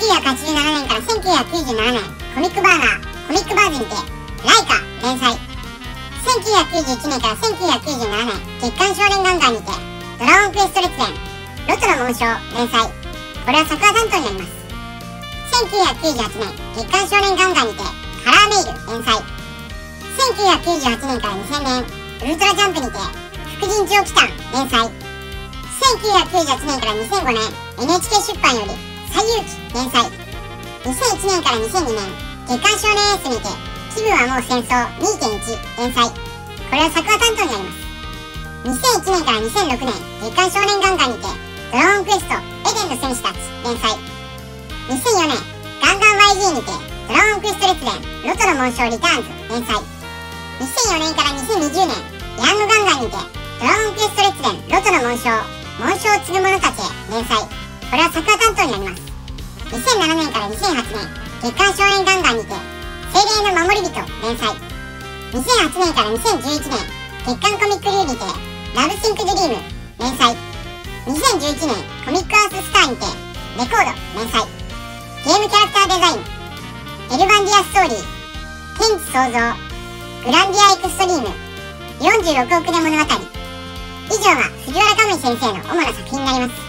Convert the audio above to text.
1987年から1997年、コミックバーガー、コミックバーズにて、ライカ連載。1991年から1997年、月刊少年ガンガンにて、ドラゴンクエスト列伝、ロトの紋章連載。これは作画担当になります。1998年、月刊少年ガンガンにて、カラーメイル連載。1998年から2000年、ウルトラジャンプにて、副陣長機関連載。1998年から2005年、NHK 出版より、西遊記連載。2001年から2002年、月刊少年エースにて、気分はもう戦争 2.1 連載。これは作画担当になります。2001年から2006年、月刊少年ガンガンにて、ドラゴンクエストエデンの戦士たち連載。2004年、ガンガン YG にて、ドラゴンクエスト列伝、ロトの紋章リターンズ連載。2004年から2020年、ヤングガンガンにて、ドラゴンクエスト列伝、ロトの紋章、紋章を継ぐ者たちへ連載。これは作画担当になります。2007年から2008年、月刊少年ガンガンにて、精霊の守り人連載。2008年から2011年、月刊コミックリュウにて、ラブシンクドリーム連載。2011年、コミックアーススターにて、レコード連載。ゲームキャラクターデザイン、エルバンディアストーリー、天地創造、グランディアエクストリーム、46億年物語。以上が藤原かむい先生の主な作品になります。